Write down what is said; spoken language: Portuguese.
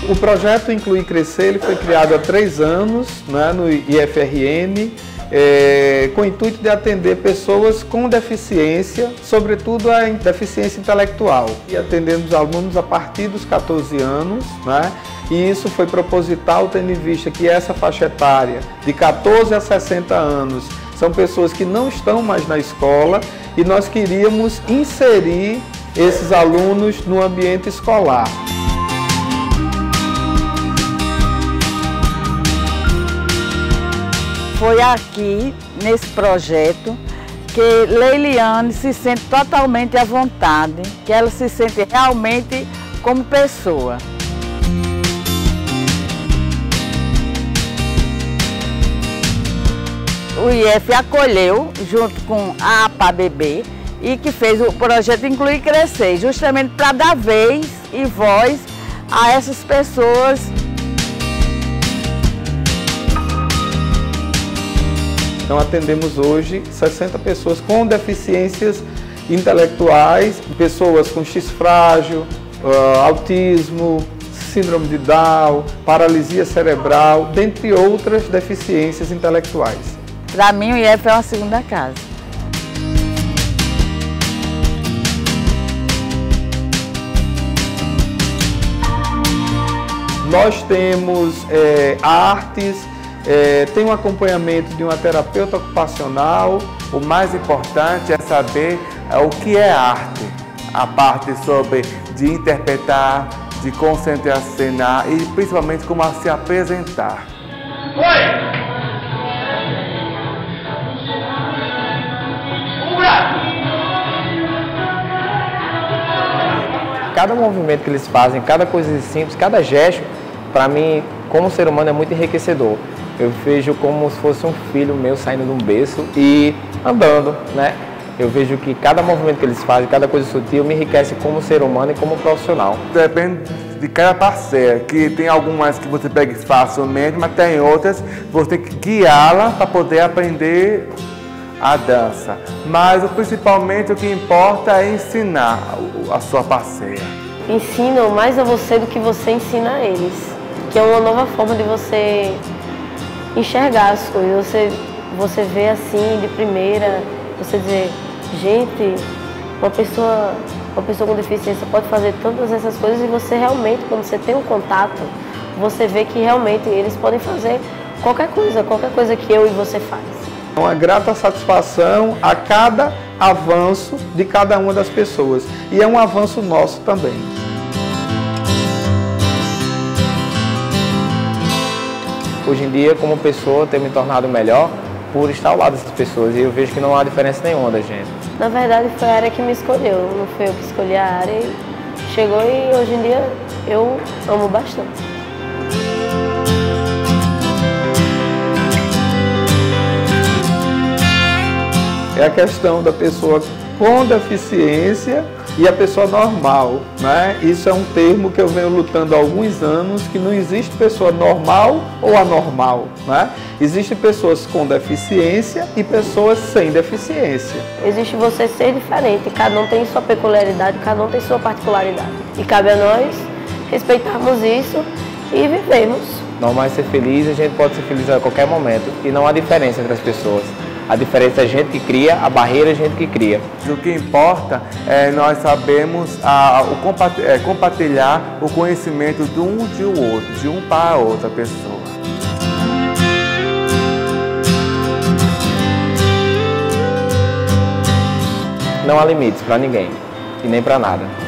O projeto Incluir Crescer ele foi criado há 3 anos, né, no IFRN, com o intuito de atender pessoas com deficiência, sobretudo a deficiência intelectual. E atendemos alunos a partir dos 14 anos, né? E isso foi proposital, tendo em vista que essa faixa etária, de 14 a 60 anos, são pessoas que não estão mais na escola e nós queríamos inserir esses alunos no ambiente escolar. Foi aqui, nesse projeto, que Leiliane se sente totalmente à vontade, que ela se sente realmente como pessoa. O IF acolheu, junto com a APABB, e que fez o projeto Incluir Crescer, justamente para dar vez e voz a essas pessoas. Então atendemos hoje 60 pessoas com deficiências intelectuais, pessoas com X frágil, autismo, síndrome de Down, paralisia cerebral, dentre outras deficiências intelectuais. Para mim o IF é uma segunda casa. Nós temos artes, tem um acompanhamento de uma terapeuta ocupacional. O mais importante é saber o que é arte, a parte sobre de interpretar, de concenar e principalmente como a se apresentar. Oi! Cada movimento que eles fazem, cada coisa simples, cada gesto, para mim, como ser humano, é muito enriquecedor. Eu vejo como se fosse um filho meu saindo de um berço e andando, né? Eu vejo que cada movimento que eles fazem, cada coisa sutil, me enriquece como ser humano e como profissional. Depende de cada parceira, que tem algumas que você pega facilmente, mas tem outras que você tem que guiá-la para poder aprender a dança. Mas principalmente o que importa é ensinar a sua parceira. Ensinam mais a você do que você ensina a eles, que é uma nova forma de você enxergar as coisas. Você vê assim de primeira, você dizer, gente, uma pessoa com deficiência pode fazer todas essas coisas, e você realmente, quando você tem um contato, você vê que realmente eles podem fazer qualquer coisa que eu e você faz. É uma grata satisfação a cada avanço de cada uma das pessoas, e é um avanço nosso também. Hoje em dia, como pessoa, tenho me tornado melhor por estar ao lado dessas pessoas, e eu vejo que não há diferença nenhuma da gente. Na verdade, foi a área que me escolheu, não foi eu que escolhi a área, e chegou, e hoje em dia eu amo bastante. É a questão da pessoa com deficiência e a pessoa normal, né? Isso é um termo que eu venho lutando há alguns anos, que não existe pessoa normal ou anormal, né? Existem pessoas com deficiência e pessoas sem deficiência. Existe você ser diferente, cada um tem sua peculiaridade, cada um tem sua particularidade. E cabe a nós respeitarmos isso e vivermos. Normal é ser feliz, a gente pode ser feliz a qualquer momento, e não há diferença entre as pessoas. A diferença é a gente que cria, a barreira é a gente que cria. O que importa é nós sabemos compartilhar o conhecimento de um de outro, de um para a outra pessoa. Não há limites para ninguém e nem para nada.